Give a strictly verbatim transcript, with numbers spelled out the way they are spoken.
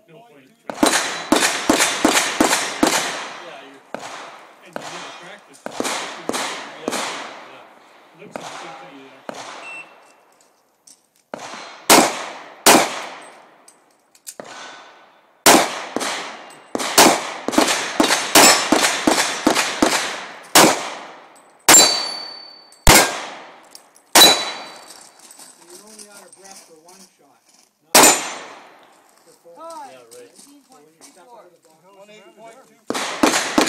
no point. Yeah, you're, and you need to practice. Yeah, yeah. Looks like a good thing you actually. You're only out of breath for one shot, not for four. Hi. Yeah, right. eighteen point three four. one eighty point two.